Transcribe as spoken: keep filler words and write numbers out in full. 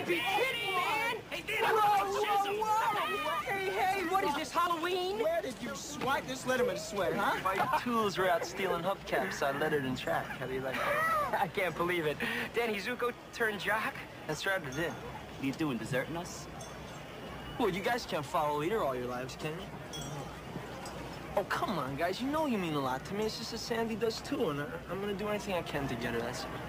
be kidding, man! Hey, Danny, Whoa, whoa, whoa! Hey, hey, what is this, Halloween? Where did you swipe this Letterman sweat, huh? While your tools were out stealing hubcaps on lettered and track. How do you like that? I can't believe it. Danny Zuko turned jock? That's right, it did. What are you doing, deserting us? Well, you guys can't follow a leader all your lives, can you? Oh, come on, guys. You know you mean a lot to me. It's just that Sandy does, too, and I, I'm gonna do anything I can to get her, that's it.